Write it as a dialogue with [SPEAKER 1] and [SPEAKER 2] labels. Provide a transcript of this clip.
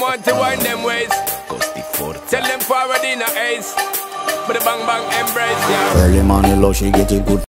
[SPEAKER 1] want to wind them ways. Tell them forward in a ace. But the bang bang embrace, yeah.
[SPEAKER 2] Early morning low, she get it good.